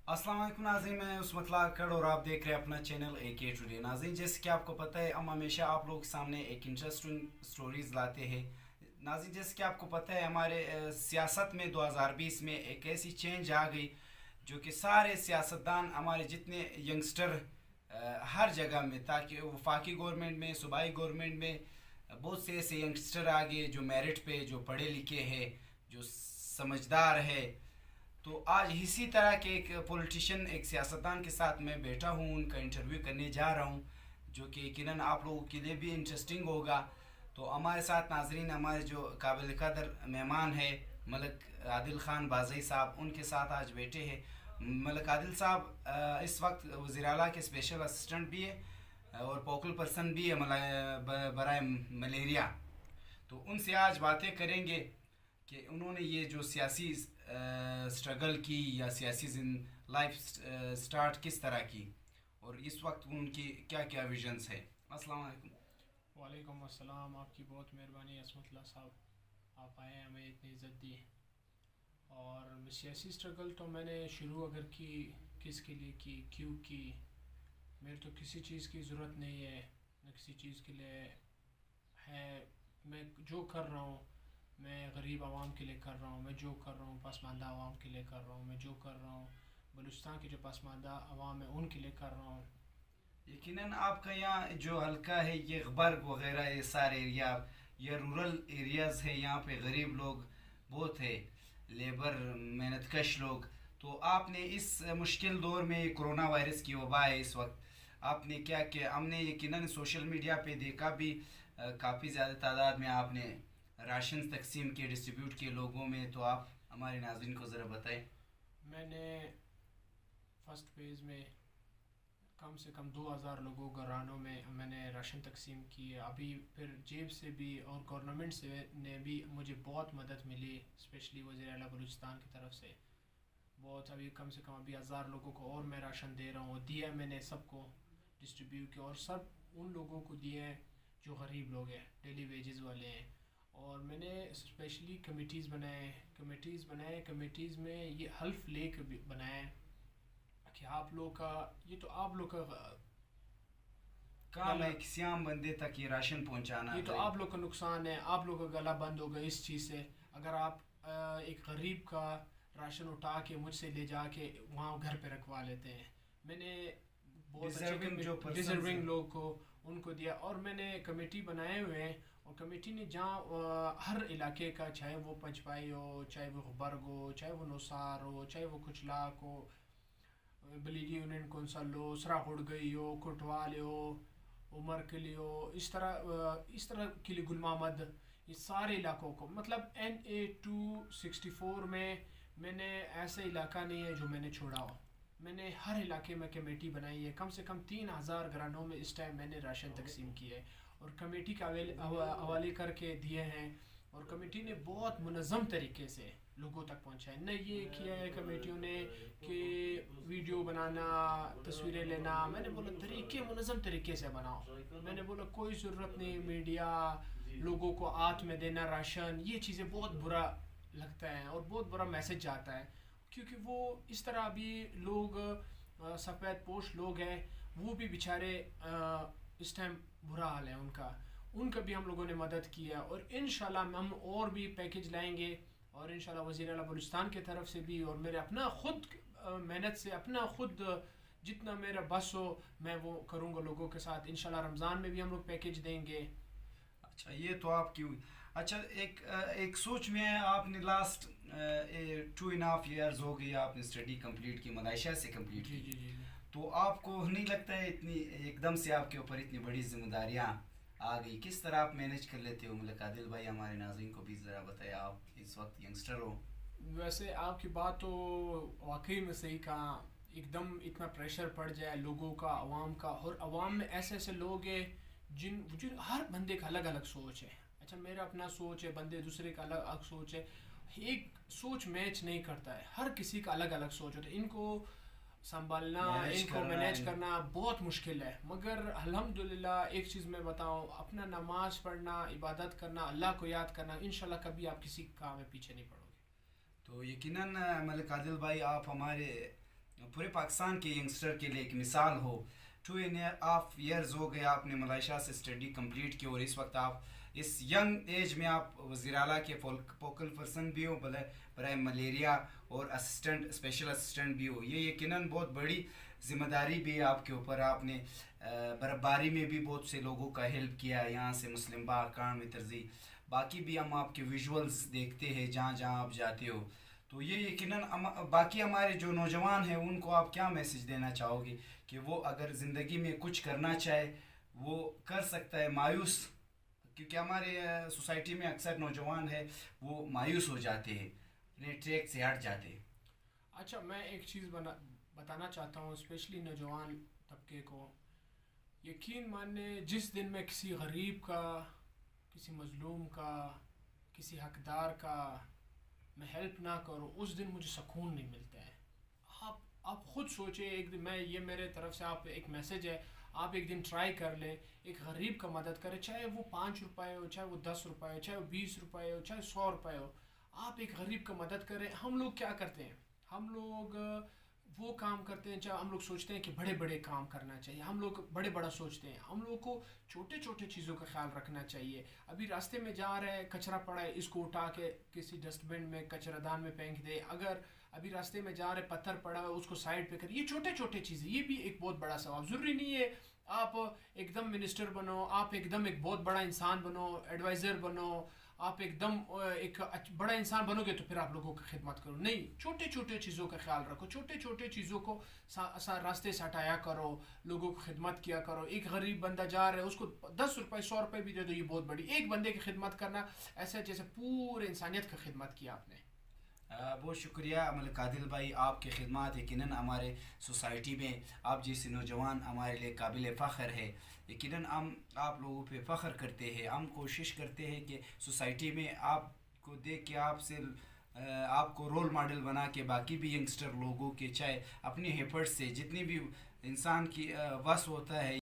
अस्सलाम वालेकुम नाज़रीन, मैं उस्मत लाकड़ और आप देख रहे हैं अपना चैनल AK टुडे। नाज़रीन, जैसे कि आपको पता है, हम हमेशा आप लोगों के सामने एक इंटरेस्टिंग स्टोरीज लाते हैं। नाज़रीन, जैसे कि आपको पता है, हमारे सियासत में 2020 में एक ऐसी चेंज आ गई जो कि सारे सियासतदान, हमारे जितने यंगस्टर हर जगह में, ताकि वफाकी गवर्नमेंट में, सूबाई गवर्नमेंट में बहुत से ऐसे यंगस्टर आ गए जो मेरिट पे, जो पढ़े लिखे हैं, जो समझदार है। तो आज इसी तरह के एक पॉलिटिशियन, एक सियासतदान के साथ मैं बैठा हूँ, उनका इंटरव्यू करने जा रहा हूँ, जो कि यकीनन आप लोगों के लिए भी इंटरेस्टिंग होगा। तो हमारे साथ नाजरीन, हमारे जो काबिल कदर मेहमान है मलिक आदिल ख़ान बाज़ई साहब, उनके साथ आज बैठे हैं। मलिक आदिल साहब इस वक्त वज़ीर आला के स्पेशल असिस्टेंट भी है और पोकल पर्सन भी है बराए मलेरिया। तो उनसे आज बातें करेंगे कि उन्होंने ये जो सियासी स्ट्रगल की या सियासी लाइफ स्टार्ट किस तरह की, और इस वक्त उनकी क्या क्या विजन्स है। अस्सलाम वालेकुम। वालेकुम अस्सलाम। आपकी बहुत मेहरबानी असमतुल्लाह साहब, आप आए, हमें इतनी इज़्ज़त दी। और सियासी स्ट्रगल तो मैंने शुरू अगर की, किसके लिए की, क्यों की, मेरे तो किसी चीज़ की ज़रूरत नहीं है, न किसी चीज़ के लिए है। मैं जो कर रहा हूँ, मैं गरीब आवाम के लिए कर रहा हूँ। मैं जो कर रहा हूँ पसमानदा आवाम के लिए कर रहा हूँ। मैं जो कर रहा हूँ बलूचिस्तान के जो पसमानदा आवाम है उनके लिए कर रहा हूँ। यकीनन आपका यहाँ जो हल्का है, ये गबर्ग वगैरह, ये सारे एरिया, ये रूरल एरियाज़ है, यहाँ पे गरीब लोग बहुत है, लेबर मेहनतकश लोग। तो आपने इस मुश्किल दौर में, कोरोना वायरस की वबा है इस वक्त, आपने क्या किया? हमने यकीनन सोशल मीडिया पे देखा भी, काफ़ी ज़्यादा तादाद में आपने राशन तकसीम किए, डिस्ट्रीब्यूट किए लोगों में। तो आप हमारे नाज़रीन को ज़रा बताएं। मैंने फर्स्ट फेज़ में कम से कम 2000 लोगों घरानों में मैंने राशन तकसीम की है। अभी फिर जेब से भी और गवर्नमेंट से ने भी मुझे बहुत मदद मिली, स्पेशली वज़ीर आला बलूचिस्तान की तरफ से बहुत। अभी कम से कम अभी 1000 लोगों को और मैं राशन दे रहा हूँ, दिया मैंने सबको डिस्ट्रीब्यूट किया, और सब उन लोगों को दिए हैं जो गरीब लोग हैं, डेली वेजेस वाले हैं। और मैंने स्पेशली कमेटीज़ में ये हल्फ लेक बनाए कि आप लोग का, ये तो आप लोग का काम गला, है किसी आम बंदे तक ये राशन पहुँचाना ये तो भाई। आप लोग का नुकसान है, आप लोग का गला बंद होगा इस चीज़ से अगर आप एक गरीब का राशन उठा के मुझसे ले जाके वहाँ घर पे रखवा लेते हैं। मैंने बहुत डिजर्विंग जो अच्छे पर्सन है। डिजर्विंग लोग को उनको दिया, और मैंने कमेटी बनाए हुए हैं, और कमेटी ने जहाँ हर इलाके का, चाहे वो पंचपाई हो, चाहे वो बर्ग हो, चाहे वो नौसार हो, चाहे वो कुचलाक हो, बलीगी यूनियन कौंसल हो, सराहुड़ गई हो, कोटवाल हो, उमर के लिए हो, इस तरह के लिए गुल मोहम्मद, ये सारे इलाकों को, मतलब NA 264 में मैंने ऐसा इलाका नहीं है जो मैंने छोड़ा हो। मैंने हर इलाके में कमेटी बनाई है, कम से कम 3000 घरानों में इस टाइम मैंने राशन तकसीम किया है और कमेटी का हवाले करके दिए हैं। और कमेटी ने बहुत मुनज़्ज़म तरीके से लोगों तक पहुंचाए। न ये किया है कमेटियों ने कि वीडियो बनाना, तस्वीरें लेना, मैंने बोला तरीके मुनज़्ज़म तरीके से बनाओ। मैंने बोला कोई ज़रूरत नहीं मीडिया लोगों को हाथ में देना राशन, ये चीज़ें बहुत बुरा लगता है और बहुत बुरा मैसेज जाता है, क्योंकि वो इस तरह अभी लोग सफ़ेद पोश लोग हैं, वो भी बेचारे इस टाइम बुरा हाल है उनका। उनका भी हम लोगों ने मदद किया, और इंशाल्लाह हम और भी पैकेज लाएंगे, और इंशाल्लाह वज़ीर आला बलूचिस्तान की तरफ से भी, और मेरे अपना खुद मेहनत से, अपना खुद जितना मेरा बस हो मैं वो करूँगा लोगों के साथ। इंशाल्लाह रमज़ान में भी हम लोग पैकेज देंगे। अच्छा, ये तो आपकी हुई। अच्छा, एक सोच में है, आपने लास्ट 2.5 years हो गई, आपने स्टडी कंप्लीट की, मलेशिया से कंप्लीट जी की। जी जी। तो आपको नहीं लगता है इतनी एकदम से आपके ऊपर इतनी बड़ी जिम्मेदारियां आ गई? किस तरह आप मैनेज कर लेते हो? मतलब आदिल भाई, हमारे नाज़रीन को भी ज़रा बताइए, आप इस वक्त यंगस्टर हो। वैसे आपकी बात तो वाकई में सही कहा। एकदम इतना प्रेशर पड़ जाए लोगों का, आवाम का, और आवाम में ऐसे ऐसे लोग हैं जिन जिन हर बंदे का अलग अलग सोच है। अच्छा, मेरा अपना सोच है, बंदे दूसरे का अलग अलग सोच है, एक सोच मैच नहीं करता है, हर किसी का अलग अलग सोच होता है। इनको संभालना, मैनेज इनको करना मैनेज है। करना बहुत मुश्किल है। मगर अल्हम्दुलिल्लाह एक चीज़ मैं बताऊँ, अपना नमाज पढ़ना, इबादत करना, अल्लाह को याद करना, इंशाल्लाह कभी आप किसी काम में पीछे नहीं पड़ोगे। तो यकीनन मलिक आदिल भाई, आप हमारे पूरे पाकिस्तान के यंगस्टर के लिए एक मिसाल हो। 2.5 ईयर्स हो गए आपने मलेशिया से स्टडी कंप्लीट की और इस वक्त आप इस यंग एज में आप वज़ीर आला के फोकल पर्सन भी हो बराए मलेरिया और असिस्टेंट स्पेशल असिस्टेंट भी हो। ये यकीनन बहुत बड़ी जिम्मेदारी भी है आपके ऊपर। आपने बर्फबारी में भी बहुत से लोगों का हेल्प किया है, यहाँ से मुस्लिम बाग कान में तरजी, बाकी भी हम आपके विजुअल्स देखते हैं जहाँ जहाँ आप जाते हो। तो ये यकीनन बाकी हमारे जो नौजवान हैं उनको आप क्या मैसेज देना चाहोगे कि वो अगर ज़िंदगी में कुछ करना चाहे वो कर सकता है, मायूस, क्योंकि हमारे सोसाइटी में अक्सर नौजवान है वो मायूस हो जाते हैं, अपने ट्रैक से हट जाते हैं। अच्छा, मैं एक चीज़ बताना चाहता हूँ स्पेशली नौजवान तबके को। यकीन माने जिस दिन मैं किसी गरीब का, किसी मज़लूम का, किसी हकदार का मैं हेल्प ना करूँ, उस दिन मुझे सुकून नहीं मिलता है। आप खुद सोचिए, एक दिन ये मेरे तरफ से आप एक मैसेज है, आप एक दिन ट्राई कर ले, एक गरीब का मदद करें, चाहे वो 5 रुपये हो, चाहे वो 10 रुपये हो, चाहे वो 20 रुपये हो, चाहे 100 रुपये हो। आप एक गरीब का मदद करें। हम लोग क्या करते हैं, हम लोग वो काम करते हैं, चाहे हम लोग सोचते हैं कि बड़े बड़े काम करना चाहिए, हम लोग बड़े बड़ा सोचते हैं। हम लोग को छोटे छोटे चीज़ों का ख्याल रखना चाहिए। अभी रास्ते में जा रहे हैं, कचरा पड़ा है, इसको उठा के किसी डस्टबिन में, कचरादान में फेंक दे। अगर अभी रास्ते में जा रहे, पत्थर पड़ा है, उसको साइड पे कर। ये छोटे छोटे चीज़ें, ये भी एक बहुत बड़ा सवाब। ज़रूरी नहीं है आप एकदम मिनिस्टर बनो, आप एकदम एक बहुत बड़ा इंसान बनो, एडवाइज़र बनो, आप एकदम एक बड़ा इंसान बनोगे तो फिर आप लोगों की खिदमत करो। नहीं, छोटे छोटे चीज़ों का ख्याल रखो, छोटे छोटे चीज़ों को रास्ते से हटाया करो, लोगों को खिदमत किया करो। एक गरीब बंदा जा रहा है, उसको 10 रुपये 100 रुपये भी दे दो, ये बहुत बड़ी। एक बंदे की खिदमत करना ऐसा जैसे पूरे इंसानियत की खिदमत की आपने। बहुत शुक्रिया मलिक आदिल भाई, आपकी खिदमत यकीनन हमारे सोसाइटी में आप जैसे नौजवान हमारे लिए काबिल फ़ख्र है। यकीनन हम आप लोगों पे फ़ख्र करते हैं। हम कोशिश करते हैं कि सोसाइटी में आपको देख के आपसे आपको रोल मॉडल बना के बाकी भी यंगस्टर लोगों के, चाहे अपनी एफर्ट से जितनी भी इंसान की वस होता है